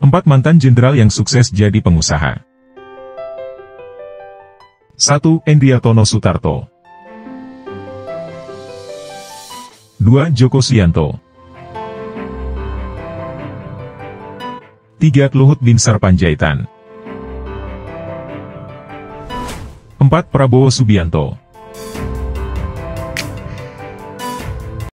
4 mantan jenderal yang sukses jadi pengusaha. 1. Endriatono Sutarto. 2. Joko Suyanto. 3. Luhut Binsar Panjaitan. 4. Prabowo Subianto.